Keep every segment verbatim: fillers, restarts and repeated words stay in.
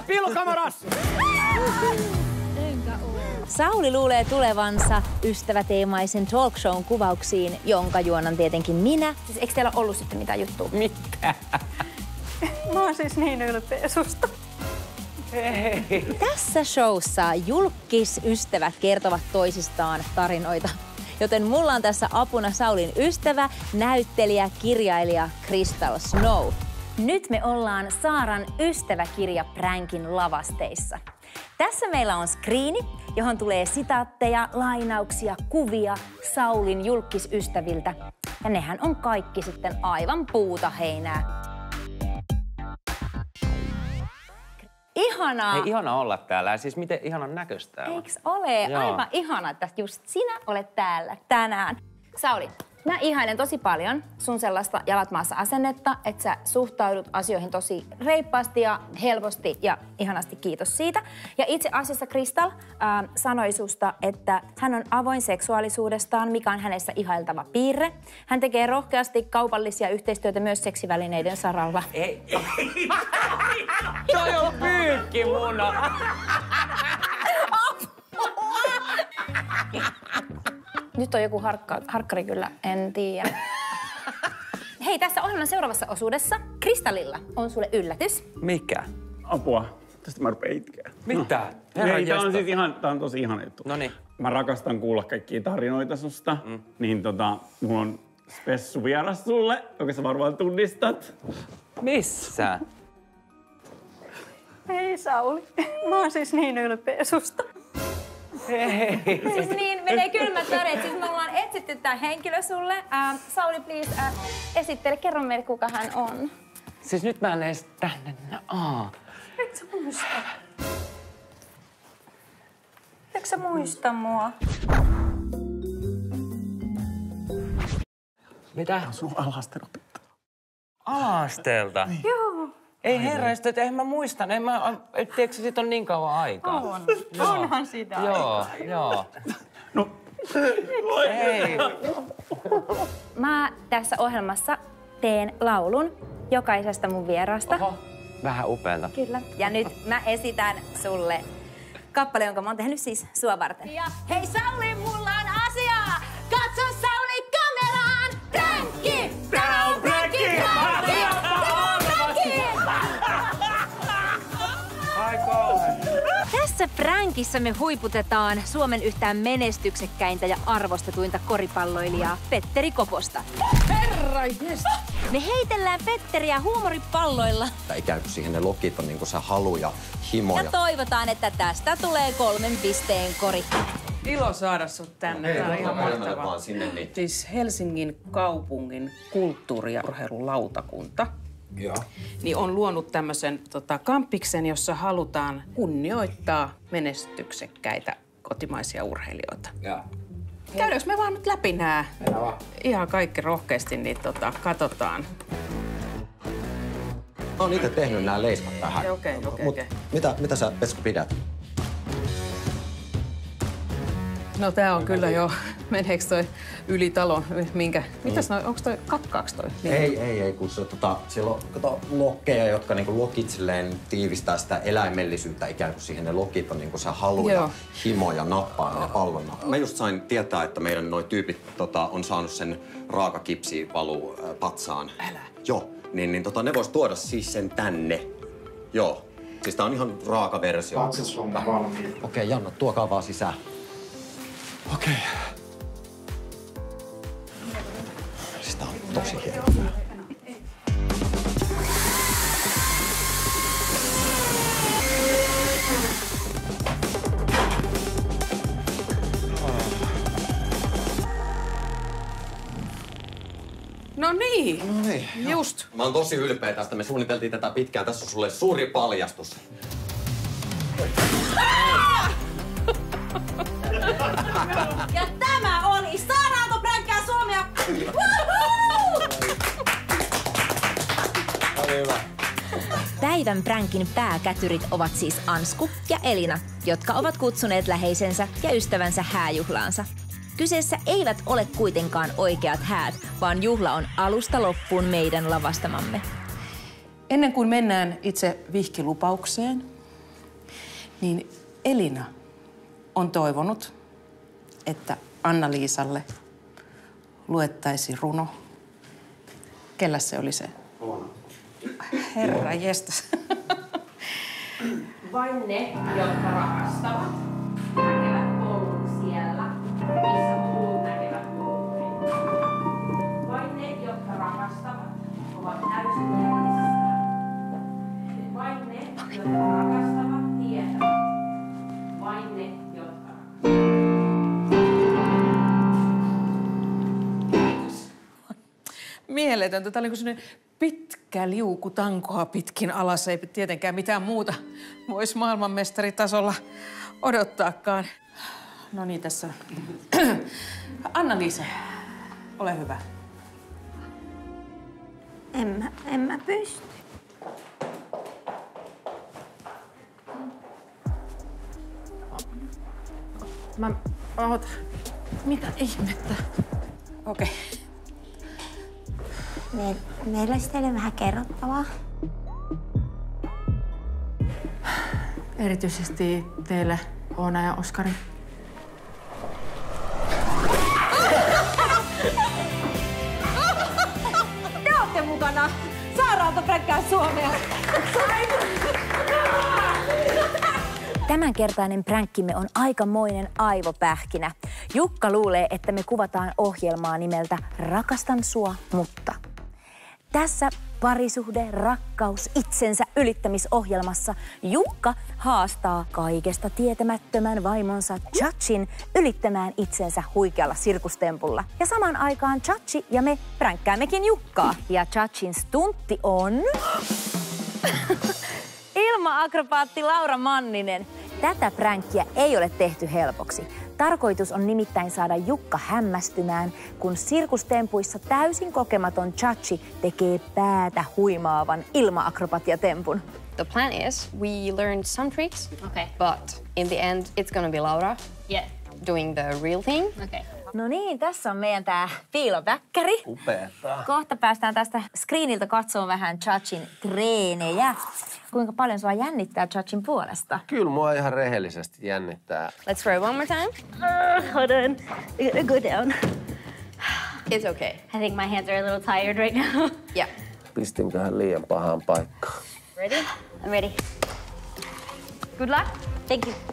oot piilokamerassa! Sauli luulee tulevansa ystäväteemaisen talkshown kuvauksiin, jonka juonan tietenkin minä. Siis eikö teillä ollut sitten mitään juttua? Mitä? Mä oon siis niin ylpeä susta. Hei. Tässä showssa julkisystävät kertovat toisistaan tarinoita. Joten mulla on tässä apuna Saulin ystävä, näyttelijä, kirjailija Crystal Snow. Nyt me ollaan Saaran ystäväkirja-pränkin lavasteissa. Tässä meillä on skriini, johon tulee sitaatteja, lainauksia, kuvia Saulin julkisystäviltä. Ja nehän on kaikki sitten aivan puuta heinää. Ihanaa! Hei, ihana olla täällä. Siis miten ihanan näköistä täällä. Eiks ole? Joo. Aivan ihana, että just sinä olet täällä tänään. Sauli, mä ihailen tosi paljon sun sellaista jalat maassa asennetta, että sä suhtaudut asioihin tosi reippaasti ja helposti ja ihanasti, kiitos siitä. Ja itse asiassa Crystal äh, sanoi susta, että hän on avoin seksuaalisuudestaan, mikä on hänessä ihailtava piirre. Hän tekee rohkeasti kaupallisia yhteistyötä myös seksivälineiden saralla. Ei, ei. Toi on pyykkimuna. Nyt on joku harkka, harkkari kyllä, en tiedä. Hei, tässä ohjelman seuraavassa osuudessa Kristallilla on sulle yllätys. Mikä? Apua. Tästä mä rupean itkeä. Mitä? No. Hei, tää on siis ihan, tää on tosi ihana juttu. Noniin. Mä rakastan kuulla kaikkia tarinoita susta. Mm. Niin tota, mulla on spessu vieras sulle, joka sä varmaan tunnistat. Missä? Hei Sauli, mä oon siis niin ylpeä susta. Hei. Siis niin, menee kylmät väreet. Siis me ollaan etsitty tää henkilö sulle. Uh, Sauli, please, uh, esittele, kerro meille, kuka hän on. Siis nyt mä en edes tänne. Aa. Eikö sä muista? Eikö sä muista mua? Mitä? Sun alasten opettaja. Ala-asteelta? Joo. Ei herraista, että en mä muistan. En mä, tiedätkö, siitä on niin kauan aikaa. On. Onhan sitä. Joo, joo. No. Ei. Mä tässä ohjelmassa teen laulun jokaisesta mun vierasta. Oho, vähän upealta. Kyllä. Ja nyt mä esitän sulle kappale, jonka mä oon tehnyt siis sua varten. Ja hei Sauli, mulla on asiaa! Katso Sauli kameraan! Pränkki! Tää on pränkki! Pränkki! Tää on pränkki! Ai kauhean. Tässä pränkissä me huiputetaan Suomen yhtään menestyksekkäintä ja arvostetuinta koripalloilijaa Petteri Koposta. Herra jes! Me heitellään Petteriä huumoripalloilla. Ikään kuin siihen ne lokit on niin kuin se halu ja himo. Ja toivotaan, että tästä tulee kolmen pisteen kori. Ilo saada sut tänne. Tää on ihan mahtavaa. Sinne, niin. Siis Helsingin kaupungin kulttuuri- ja urheilulautakunta Joo. niin on luonut tämmöisen tota, kampiksen, jossa halutaan kunnioittaa menestyksekkäitä kotimaisia urheilijoita. Joo. Käydäänkö me vaan nyt läpi nää? Ihan kaikki rohkeasti, niin tota, katsotaan. Mä oon itse tehnyt nämä leiskat tähän. Okei, okei, Mut okei. mitä, mitä sä, Pesku, pidät? No tää on kyllä jo, meneekö toi yli talon, minkä, mitäs noi, onks toi kakkaaks toi? Niin. Ei, ei, ei, kun se, tota, siellä on kato, lokkeja, jotka niinku lokit silleen tiivistää sitä eläimellisyyttä ikään kuin siihen. Ne lokit on niinku se halu Joo. ja himo ja nappaa ne pallona. Mä just sain tietää, että meidän noi tyypit tota, on saanut sen raakakipsi valuu äh, patsaan. Älä. Joo, niin, niin tota, ne vois tuoda siis sen tänne. Joo. Siis tää on ihan raaka versio. Patsas on valmiina. Okei, okay, Janna, tuokaa vaan sisään. Okei. Okay. Sitä on tosi hienoa. No niin, No niin, just. Mä oon tosi ylpeä tästä. Me suunniteltiin tätä pitkään. Tässä on sulle suuri paljastus. Ja tämä oli Saadaanko pränkkää Suomea? Hyvä. Päivän pränkin pääkätyrit ovat siis Ansku ja Elina, jotka ovat kutsuneet läheisensä ja ystävänsä hääjuhlaansa. Kyseessä eivät ole kuitenkaan oikeat häät, vaan juhla on alusta loppuun meidän lavastamamme. Ennen kuin mennään itse vihkilupaukseen, Niin Elina on toivonut, että Anna-Liisalle luettaisiin runo. Kellä se oli se? Herra jestas. Vain ne, jotka rakastavat, näkevät polun siellä, missä muut näkevät polun. Vain ne, jotka rakastavat, ovat täysin mielissään. Vain ne, jotka rakastavat, tietävät. Vain ne, jotka rakastavat. Mieletöntä. Tämä oli sellainen pitkä liuku tankoa pitkin alas. Ei tietenkään mitään muuta voisi maailmanmestaritasolla odottaakaan. No niin, tässä. Anna-Liisa, ole hyvä. En mä, en mä pysty. Mä, mä oot... Mitä ihmettä? Okei. Okay. Me, meillä olisi teille vähän kerrottavaa. Erityisesti teille, Oona ja Oskari. Te ootte mukana Saaraata präkkää Suomea. Tämänkertainen pränkkimme on aikamoinen aivopähkinä. Jukka luulee, että me kuvataan ohjelmaa nimeltä Rakastan sua, mutta... Tässä parisuhde, rakkaus, itsensä ylittämisohjelmassa Jukka haastaa kaikesta tietämättömän vaimonsa Chachin ylittämään itsensä huikealla sirkustempulla. Ja samaan aikaan Chachi ja me pränkkäämmekin Jukkaa. Ja Chachin stuntti on... ilma-akrobaatti Laura Manninen. Tätä pränkkiä ei ole tehty helpoksi. Tarkoitus on nimittäin saada Jukka hämmästymään, kun sirkustempuissa täysin kokematon Chachi tekee päätä huimaavan ilma-akrobatiatempun. The plan is we learned some tricks, Okay. but in the end it's gonna be Laura Yeah. doing the real thing. Okay. No niin, tässä on meidän tää piiloväkkäri. Upeeta. Kohta päästään tästä screeniltä katsomaan vähän Chachin treenejä. Kuinka paljon sua jännittää Chachin puolesta? Kyllä mua ihan rehellisesti jännittää. Let's throw one more time. Uh, hold on. I gotta go down. It's okay. I think my hands are a little tired right now. Yeah. Pistinköhän liian pahaan paikkaan. Ready? I'm ready. Good luck. Thank you.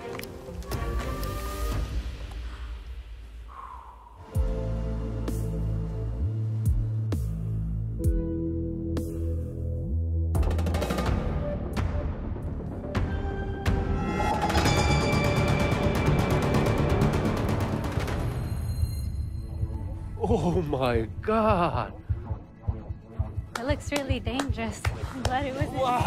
Oh my god! It looks really dangerous. I'm glad it wasn't.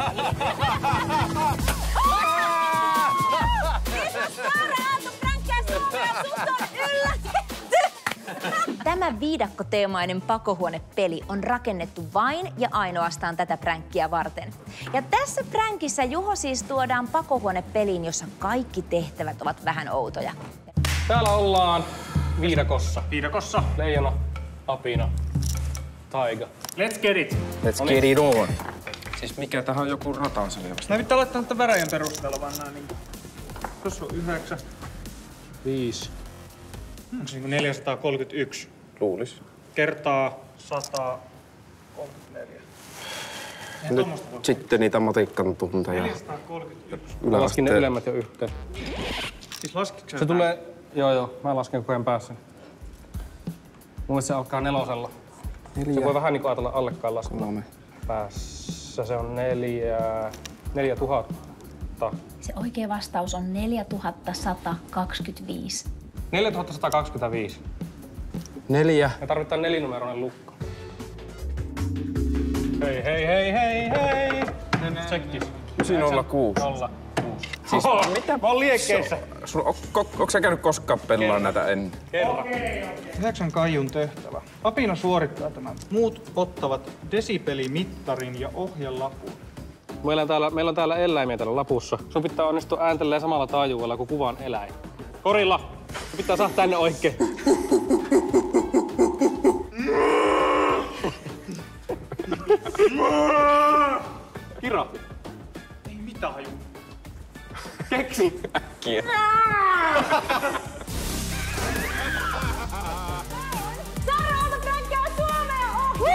Tämä viidakkoteemainen pakohuonepeli on rakennettu vain ja ainoastaan tätä pränkkiä varten. Ja tässä pränkissä Juho siis tuodaan pakohuonepeliin, jossa kaikki tehtävät ovat vähän outoja. Täällä ollaan viidakossa. Viidakossa. Leijona, apina, taiga. Let's get it. Let's get it on. Siis mikä tähän on joku ratansali vasta? Nää pitää laittaa tätä väräjän perusteella vaan nää niinku. Tuossa on yhdeksän. Viisi. On se niinku neljäsataakolmekymmentäyksi. Luulis. Kertaa sata kolmekymmentäneljä. Nyt sitten niitä matikkan tunteja. neljäsataakolmekymmentäyksi. Mä laskin ne ylemmät jo yhteen. Siis laskitko Se tulee... Joo joo, mä lasken koko ajan päässä. Mulle se alkaa nelosella. Neljä. Se voi vähän niinku ajatella allekkaan laskea. Kolme. Päässä se on neljä... Neljä tuhatta. Se oikea vastaus on neljätuhatta sata kaksikymmentäviisi. neljätuhatta sata kaksikymmentäviisi. Neljä. Me tarvitaan nelinumeroinen lukko. Hei, hei, hei, hei, hei! Tsekkis. yhdeksän nolla kuusi. Nolla kuusi. Siis, Oho, mitä? Mä oon liekkeissä. Sul, on, on, onko sä käynyt koskaan pelaa näitä ennen? Kerro. Yhdeksän kaijun tehtävä. Apina suorittaa tämän. Muut ottavat desibelimittarin ja ohjelapun. Meillä on täällä, meillä on täällä eläimiä täällä lapussa. Sun pitää onnistua ääntelemään samalla taajuudella kuin kuvan eläin. Korilla! Sun pitää saada tänne oikein. Kira. Ei mitään haju. Keksi! Äkkiä. Saara Aalto-Fränkkää Suomea!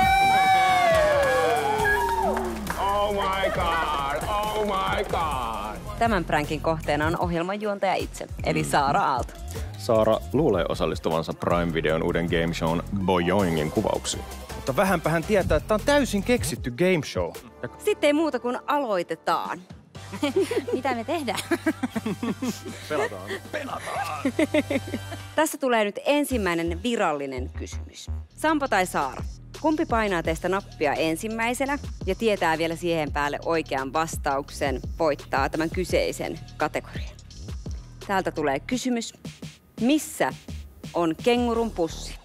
Oh my god! Oh my god! Tämän pränkin kohteena on ohjelmanjuontaja itse, eli Saara Aalto. Saara luulee osallistuvansa Prime-videon uuden game shown Bojoingin kuvauksiin. Mutta vähänpä hän tietää, että tämä on täysin keksitty game show. Sitten ei muuta kuin aloitetaan. Mitä me tehdään? Pelataan. Pelataan. Tässä tulee nyt ensimmäinen virallinen kysymys. Sampo tai Saara, kumpi painaa teistä nappia ensimmäisenä ja tietää vielä siihen päälle oikean vastauksen, voittaa tämän kyseisen kategorian? Täältä tulee kysymys. Missä on kengurun pussi?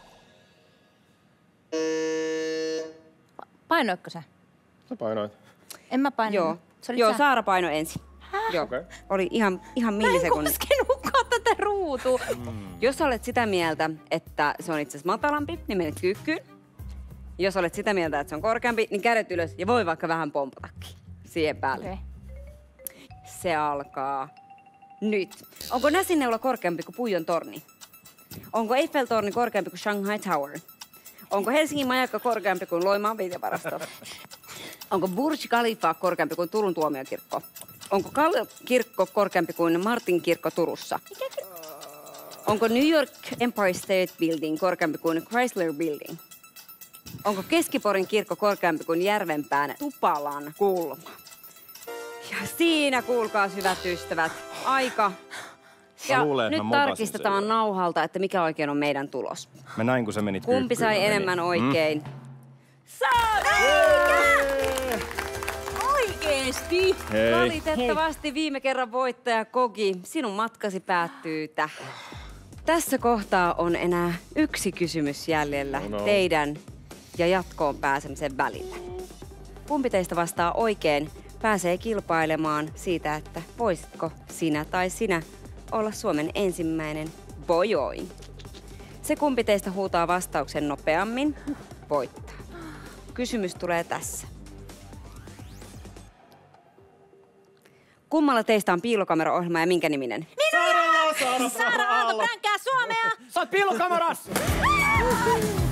Painoitko sä? Sä painoit. En mä painoin. Joo, Se Joo sä. Saara painoi ensin. Häh? Joo, Okay. oli ihan, ihan Mä en millisekunnin. koskenutkaan tätä ruutua. Jos olet sitä mieltä, että se on itse asiassa matalampi, niin menet kyykkyyn. Jos olet sitä mieltä, että se on korkeampi, niin kädet ylös ja voi vaikka vähän pompatakin siihen päälle. Okay. Se alkaa nyt. Onko Näsineula korkeampi kuin Puijon torni? Onko Eiffel-torni korkeampi kuin Shanghai Tower? Onko Helsingin majakka korkeampi kuin Loimaan viljavarasto? Onko Burj Khalifa korkeampi kuin Turun tuomiokirkko? Onko Kallio-kirkko korkeampi kuin Martin kirkko Turussa? Onko New York Empire State Building korkeampi kuin Chrysler Building? Onko Keskiporin kirkko korkeampi kuin Järvenpään Tupalan kulma? Ja siinä, kuulkaa hyvät ystävät, aika. Ja luulen, nyt tarkistetaan nauhalta, että mikä oikein on meidän tulos. Mä näin, kun sä menit Kumpi sai kyykkyyn, enemmän meni. oikein? Mm. Saara! Eikä! Oikeesti? Hei. Valitettavasti viime kerran voittaja Kogi, sinun matkasi päättyy tähän. Tässä kohtaa on enää yksi kysymys jäljellä Oh no. teidän ja jatkoon pääsemisen välillä. Kumpi teistä vastaa oikein, pääsee kilpailemaan siitä, että voisitko sinä tai sinä olla Suomen ensimmäinen Bojoing. Se kumpi teistä huutaa vastauksen nopeammin, voittaa. Kysymys tulee tässä. Kummalla teistä on piilokameraohjelma ja minkä niminen? Minä! Saara Aalto-Fränkkää Suomea! Sä oot piilokamerassa!